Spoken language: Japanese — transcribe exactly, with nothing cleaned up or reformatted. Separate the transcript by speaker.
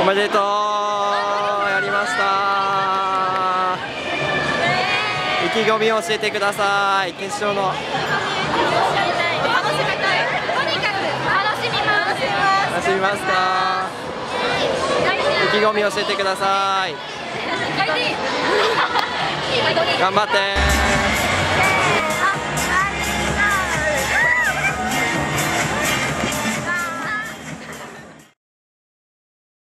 Speaker 1: めでとう、やりました。意気込みを教えてください。決勝の。
Speaker 2: 楽しみたい。とにかく楽しみます。
Speaker 1: 楽しみますか。意気込み教えてください。頑張って。